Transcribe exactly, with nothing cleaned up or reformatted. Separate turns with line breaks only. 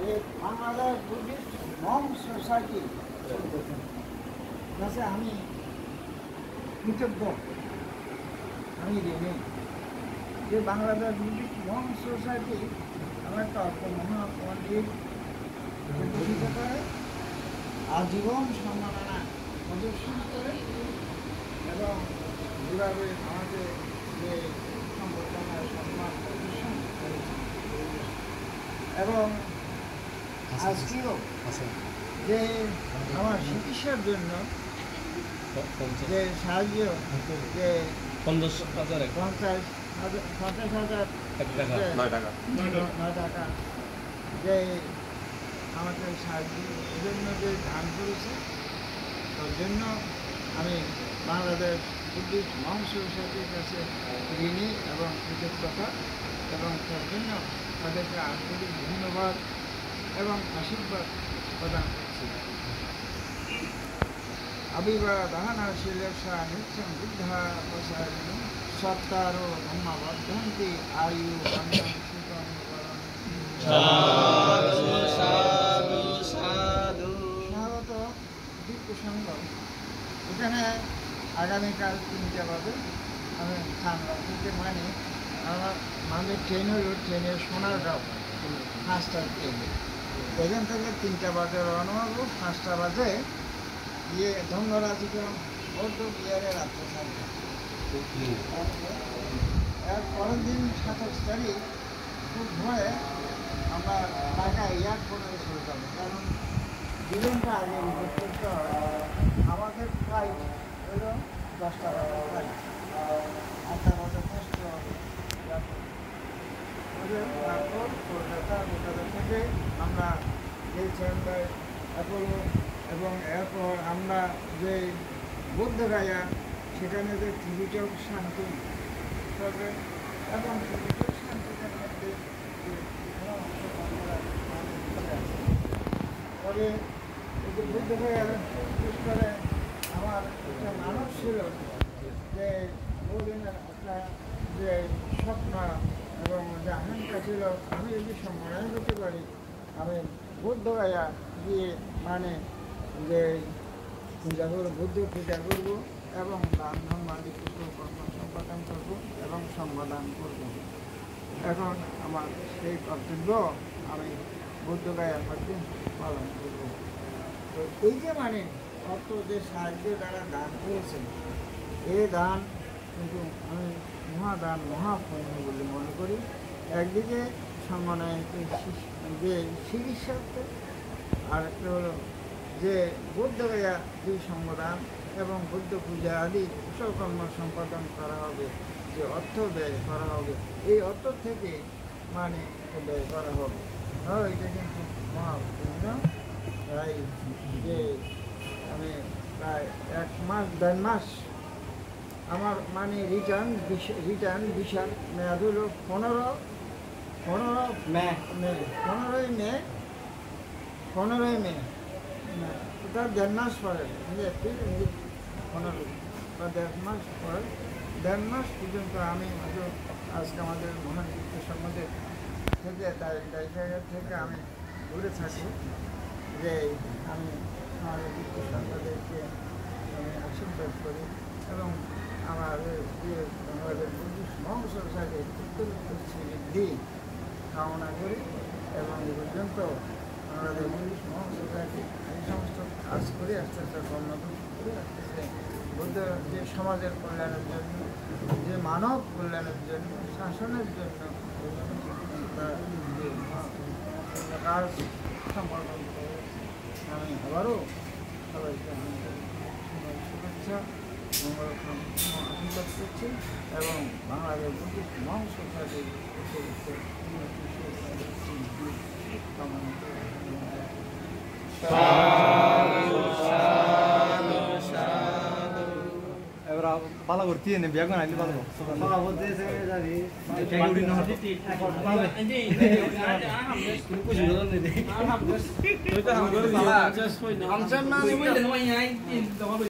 যে Bangladesh Buddhist Monk society কাছে আমি কৃতজ্ঞ, আমি ঋণী যে বাংলাদেশ বুদ্ধিস্ট মঙ্ক সোসাইটি আমার একটা অল্প মহাপণ্ডিত প্রতিষ্ঠিত করে, আজীবন সম্মাননা প্রদর্শন করে এবং যেভাবে আমাদের যে সম্বর্ধনা সম্মান প্রদর্শন করেছে এবং আজকেও যে আমার চিকিৎসার জন্য যে সাহায্য যে পঞ্চাশ হাজার পঞ্চাশ পঞ্চাশ হাজার নয় টাকা নয় টাকা যে আমাকে সাহায্যের জন্য যে দান করেছে তার জন্য আমি বাংলাদেশ বুদ্ধিস্ট মঙ্ক সোসাইটির কাছে ঋণী এবং কৃতজ্ঞতা এবং তার জন্য তাদেরকে আন্তরিক ধন্যবাদ এবং আশীর্বাদ প্রদান করছি। আবিবা দাহানা শিলেশা নিত্যং বুদ্ধা প্রসারিণী সত্তারো ব্রহ্মা বর্ধন্তি আয়ু অন্যং সুখং বলং। সাধু সাধু সাধু স্বাগত দীপ্ত সংঘ। এখানে আগামীকাল তিনটে বাজে আমি থামলাম থেকে মানে আমার আমাদের ট্রেন হলো ট্রেনের সোনারগাঁও পাঁচটার ট্রেনে, এখান থেকে তিনটা বাজে রওনা হবো, পাঁচটা বাজে গিয়ে ধন্যরাজিকে বৌদ্ধ বিহারে রাত্রে থাকবে। এর পরের দিন সাতাশ তারিখ খুব ভয়ে আমরা ঢাকা এয়ারপোর্টে চলে যাবো, কারণ দুজনটা আগে রিপোর্ট করতে হয়। আমাদের ফ্লাইট হলো দশটা বাজে ফ্লাইট, আটটা বাজে কষ্ট হবে। তারপর কলকাতা কলকাতা থেকে আমরা এই চেম্বার অ্যাপোলো এবং এরপর আমরা যে বুদ্ধগায়া সেখানে যে ত্রিপিটক শান্তি তবে এবং ত্রিপিটক শান্তিদের মধ্যে পরে এই যে বুদ্ধগায়া বিশেষ করে আমার একটা মানব ছিল যে বহুদিনের একটা যে স্বপ্ন এবং যে আকাঙ্ক্ষা ছিল আমি যদি সম্মাননা করতে পারি আমি বুদ্ধগায়া গিয়ে মানে যে পূজা করবো, বুদ্ধ পূজা করবো এবং দান ধর্মাদি কিছু কর্ম সম্পাদন করবো এবং সম্পাদন করবো। এখন আমার সেই কর্তব্য আমি বুদ্ধগায়ার মধ্যে পালন করবো। তো এই যে মানে অর্থ যে সাহায্য দ্বারা দান করেছেন, এই দান কিন্তু আমি মহাদান মহাপুণ্য বলে মনে করি। একদিকে সম্মানায়িত যে চিকিৎসার্থে, আর একটা হলো যে বুদ্ধগায়া যে সম্বোধন এবং বুদ্ধ পূজা আদি কুশল কর্ম সম্পাদন করা হবে, যে অর্থ ব্যয় করা হবে, এই অর্থ থেকে মানে ব্যয় করা হবে। হ্যাঁ, এটা কিন্তু মহাপুণ্য। তাই যে আমি প্রায় এক মাস দেড় মাস আমার মানে রিটার্ন রিটার্ন ভিসার মেয়াদ হলো পনেরো পনেরো মে মে পনেরোই মে পনেরোই মে তার দেড় মাস পরে এপ্রিল পনেরো বা দেড় মাস পরে দেড় মাস পর্যন্ত আমি হয়তো আজকে আমাদের মহান সম্বন্ধে থেকে তাই তাই জায়গা থেকে আমি দূরে থাকি, যে আমি আমাদের বিদ্যুৎ সম্বন্ধেকে আমি আশীর্বাদ করি এবং আমাদের যে আমাদের বুদ্ধিস্ট মঙ্ক সোসাইটির উত্তরোত্তর বৃদ্ধি কামনা করি এবং এ পর্যন্ত আমাদের বুদ্ধিস্ট মঙ্ক সোসাইটি এই সমস্ত কাজ করে আস্তে আস্তে কর্মকাণ্ড করে আসতেছে বুদ্ধ যে সমাজের কল্যাণের জন্য, যে মানব কল্যাণের জন্য, শাসনের জন্য কাজ সম্পাদন করে আমি আবারও সবাইকে শুভেচ্ছা আশীর্বাদ করছি এবং বাংলাদেশ বুদ্ধিস্ট মঙ্ক সোসাইটির কামনা করি।
এবার ভালো করতে নেই বিয়া করে আইলে ভালো ভালো বলতে যাবি ক্যাগুড়ি না হতে কুছ বলন নেই তো হাম করে জাস্ট হই না আমচান না হই না হই নাই